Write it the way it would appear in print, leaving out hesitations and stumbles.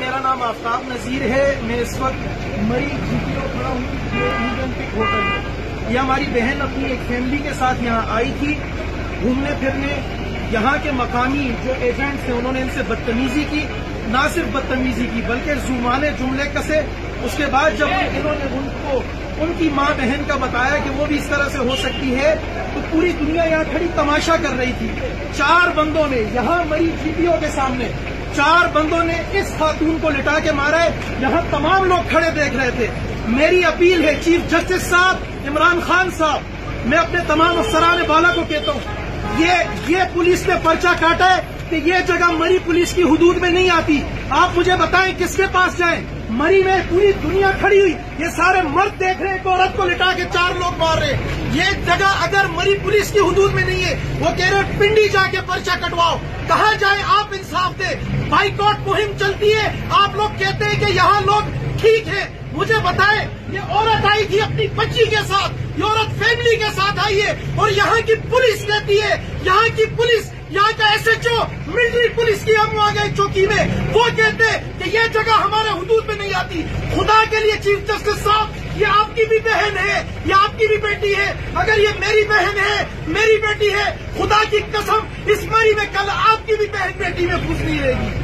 میرا نام آفتاب نذیر ہے. میں اس وقت مری GPO کھڑا ہوں. یہ ایڈن پک ہوٹل ہے. یہ ہماری بہن اپنی ایک فیملی کے ساتھ یہاں آئی تھی گھومنے پھرنے. یہاں کے مقامی جو ایجنٹس ہیں انہوں نے ان سے بدتمیزی کی. نہ صرف بدتمیزی کی بلکہ زمانے جملے کسے. اس کے بعد جب انہوں نے ان کو ان کی ماں بہن کا بتایا کہ وہ بھی اس طرح سے ہو سکتی ہے تو پوری دنیا یہاں کھڑی تماشا کر رہی تھی. 4 بندوں نے یہاں مری GPO کے سامنے 4 بندوں نے اس خاتون کو لٹا کے مارا ہے. یہاں تمام لوگ کھڑے دیکھ رہے تھے. میری اپیل ہے چیف جسٹس صاحب عمران خان صاحب, میں اپنے تمام افسران بالا کو کہتا ہوں یہ پولیس نے پرچہ کاٹا ہے کہ یہ جگہ مری پولیس کی حدود میں نہیں آتی. آپ مجھے بتائیں کس کے پاس جائیں. مری میں پوری دنیا کھڑی ہوئی, یہ سارے مرد دیکھ رہے ہیں ایک عورت کو لٹا کے 4 لوگ مار رہے ہیں. یہ جگہ اگر مری پولیس کی حدود میں نہیں ہے, وہ کہہ رہے پنڈی جا کے پرچہ کٹواؤ. کہاں جائیں آپ انصاف دے. بائیکاٹ مہم چلتی ہے, آپ لوگ کہتے ہیں کہ یہاں لوگ ٹھیک ہیں. مجھے بتائیں یہ عورت آئی تھی اپنی بچی کے ساتھ, یہ عورت فیملی کے ساتھ آئی ہے اور یہاں کی پولیس کہتی ہے, یہاں کی پولیس, یہاں کا SHO ملٹری پولیس کی ہم آ گئے چوکی میں, وہ کہتے ہیں کہ یہ جگہ ہمارے حدود میں نہیں آتی. خدا کے لیے چیف جسٹس صاحب, یہ آپ کی بھی بہن ہے, یہ آپ کی بھی بیٹی ہے. اگر یہ میری بہن ہے, میری بیٹی ہے, خدا کی قسم اس مری میں کل آپ کی بھی بہن بیٹی محفوظ نہیں رہے گی.